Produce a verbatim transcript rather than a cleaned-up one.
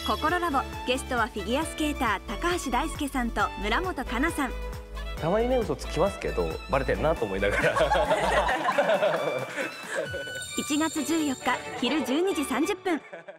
ココロラボ、ゲストはフィギュアスケーター高橋大輔さんと村本哉中さん。 たまにね嘘つきますけどバレてるなと思いながらいちがつじゅうよっか昼じゅうにじさんじゅっぷん